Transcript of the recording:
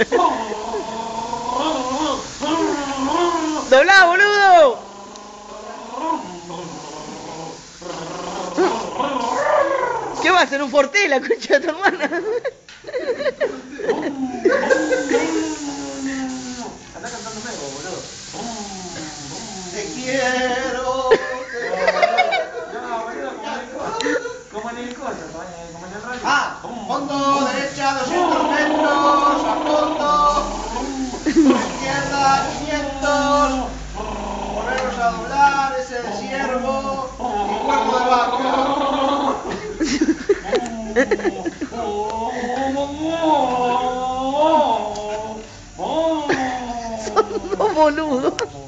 ¡Doblá, boludo! ¿Qué va a hacer un forté la concha de tu hermana? Andá cantándome vos, boludo. Te quiero. No, boludo, como en el coso, como en el radio. Ah, fondo derecha 200 metros, a fondo. Izquierda 500. Poneros a doblar, es el ciervo y cuerpo de vaca. Son dos boludos.